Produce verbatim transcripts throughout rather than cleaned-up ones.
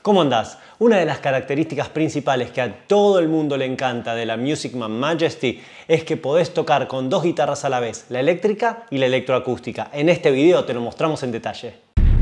¿Cómo andás? Una de las características principales que a todo el mundo le encanta de la Music Man Majesty es que podés tocar con dos guitarras a la vez, la eléctrica y la electroacústica. En este video te lo mostramos en detalle.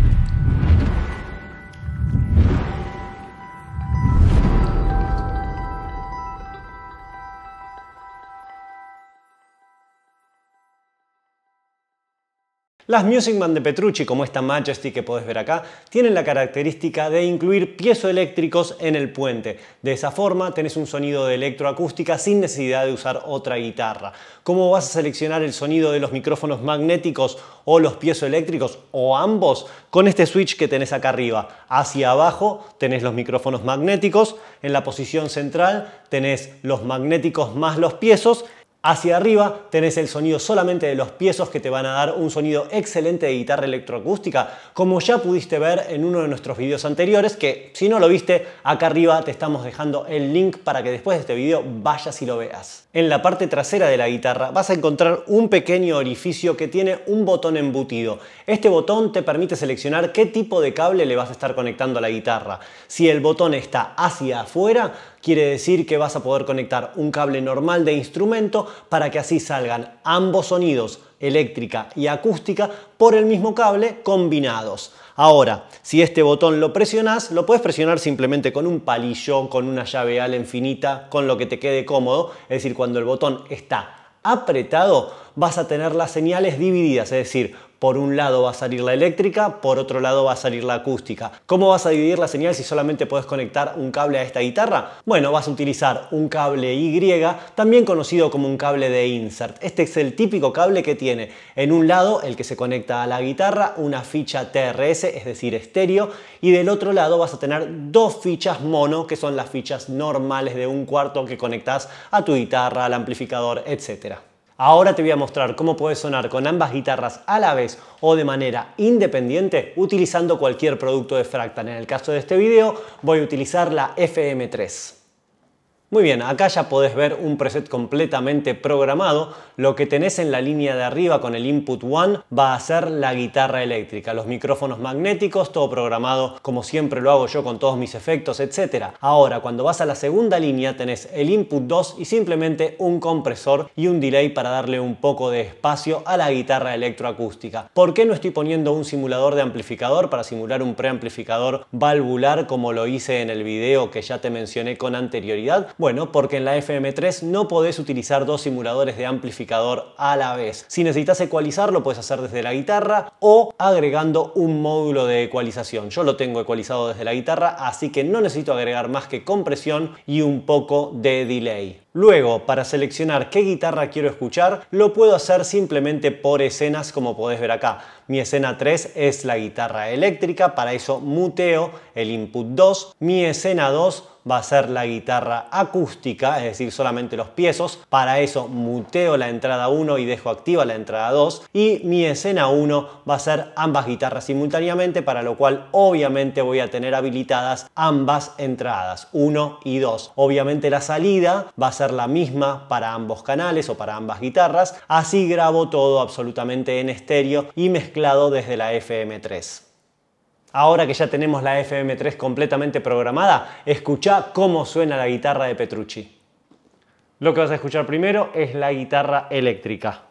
Las Music Man de Petrucci, como esta Majesty que podés ver acá, tienen la característica de incluir piezoeléctricos en el puente. De esa forma tenés un sonido de electroacústica sin necesidad de usar otra guitarra. ¿Cómo vas a seleccionar el sonido de los micrófonos magnéticos o los piezoeléctricos o ambos? Con este switch que tenés acá arriba. Hacia abajo tenés los micrófonos magnéticos, en la posición central tenés los magnéticos más los piezos. Hacia arriba tenés el sonido solamente de los piezos que te van a dar un sonido excelente de guitarra electroacústica, como ya pudiste ver en uno de nuestros videos anteriores, que si no lo viste, acá arriba te estamos dejando el link para que después de este video vayas y lo veas. En la parte trasera de la guitarra vas a encontrar un pequeño orificio que tiene un botón embutido. Este botón te permite seleccionar qué tipo de cable le vas a estar conectando a la guitarra. Si el botón está hacia afuera, quiere decir que vas a poder conectar un cable normal de instrumento para que así salgan ambos sonidos, eléctrica y acústica, por el mismo cable combinados. Ahora, si este botón lo presionás, lo puedes presionar simplemente con un palillo, con una llave Allen finita, con lo que te quede cómodo. Es decir, cuando el botón está apretado, vas a tener las señales divididas, es decir, por un lado va a salir la eléctrica, por otro lado va a salir la acústica. ¿Cómo vas a dividir la señal si solamente puedes conectar un cable a esta guitarra? Bueno, vas a utilizar un cable Y, también conocido como un cable de insert. Este es el típico cable que tiene en un lado, el que se conecta a la guitarra, una ficha T R S, es decir, estéreo, y del otro lado vas a tener dos fichas mono, que son las fichas normales de un cuarto que conectas a tu guitarra, al amplificador, etcétera. Ahora te voy a mostrar cómo puedes sonar con ambas guitarras a la vez o de manera independiente utilizando cualquier producto de Fractal. En el caso de este video voy a utilizar la F M tres. Muy bien, acá ya podés ver un preset completamente programado. Lo que tenés en la línea de arriba con el Input One va a ser la guitarra eléctrica, los micrófonos magnéticos, todo programado como siempre lo hago yo con todos mis efectos, etcétera. Ahora, cuando vas a la segunda línea tenés el Input dos y simplemente un compresor y un delay para darle un poco de espacio a la guitarra electroacústica. ¿Por qué no estoy poniendo un simulador de amplificador para simular un preamplificador valvular como lo hice en el video que ya te mencioné con anterioridad? Bueno, porque en la F M tres no podés utilizar dos simuladores de amplificador a la vez. Si necesitas ecualizar, lo puedes hacer desde la guitarra o agregando un módulo de ecualización. Yo lo tengo ecualizado desde la guitarra, así que no necesito agregar más que compresión y un poco de delay. Luego, para seleccionar qué guitarra quiero escuchar, lo puedo hacer simplemente por escenas, como podés ver acá. Mi escena tres es la guitarra eléctrica, para eso muteo el Input dos. Mi escena dos va a ser la guitarra acústica, es decir, solamente los piezos. Para eso muteo la entrada uno y dejo activa la entrada dos. Y mi escena uno va a ser ambas guitarras simultáneamente, para lo cual obviamente voy a tener habilitadas ambas entradas, uno y dos. Obviamente la salida va a ser la misma para ambos canales o para ambas guitarras. Así grabo todo absolutamente en estéreo y mezclado desde la F M tres. Ahora que ya tenemos la F M tres completamente programada, escuchá cómo suena la guitarra de Petrucci. Lo que vas a escuchar primero es la guitarra eléctrica.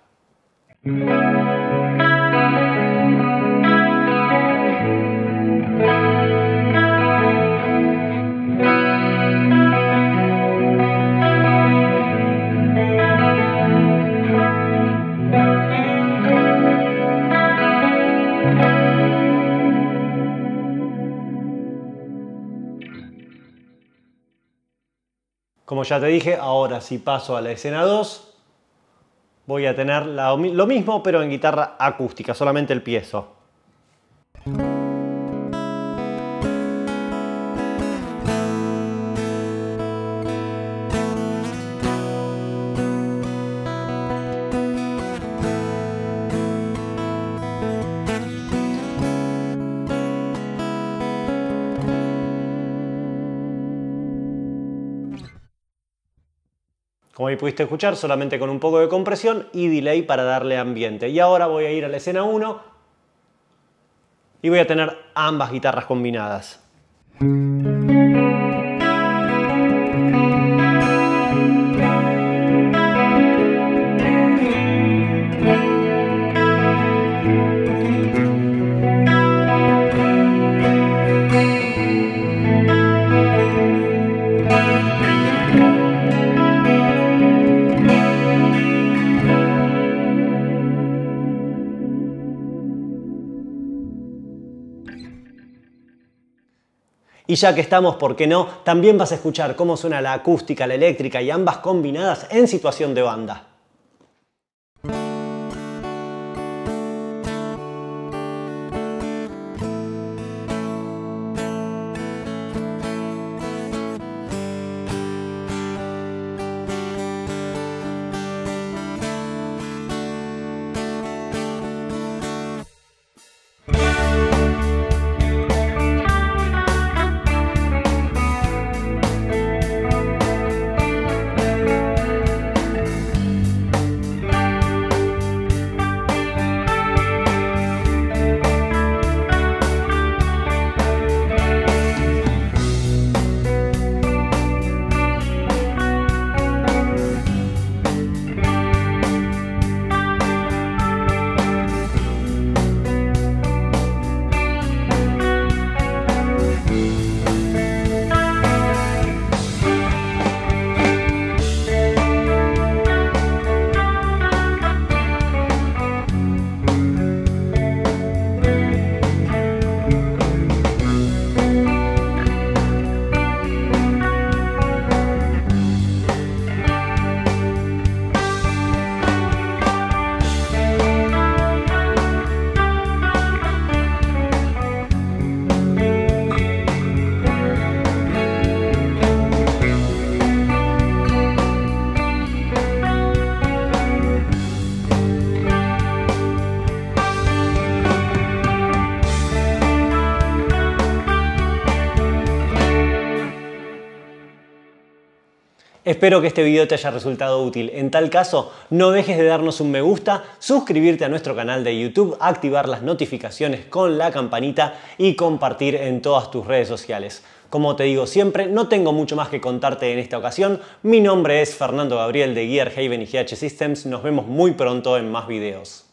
Como ya te dije, ahora si paso a la escena dos, voy a tener la, lo mismo pero en guitarra acústica, solamente el piezo. Como ahí pudiste escuchar, solamente con un poco de compresión y delay para darle ambiente. Y ahora voy a ir a la escena uno y voy a tener ambas guitarras combinadas. Y ya que estamos, ¿por qué no? También vas a escuchar cómo suena la acústica, la eléctrica y ambas combinadas en situación de banda. Espero que este video te haya resultado útil. En tal caso, no dejes de darnos un me gusta, suscribirte a nuestro canal de YouTube, activar las notificaciones con la campanita y compartir en todas tus redes sociales. Como te digo siempre, no tengo mucho más que contarte en esta ocasión. Mi nombre es Fernando Gabriel de Gear Haven y G H Systems. Nos vemos muy pronto en más videos.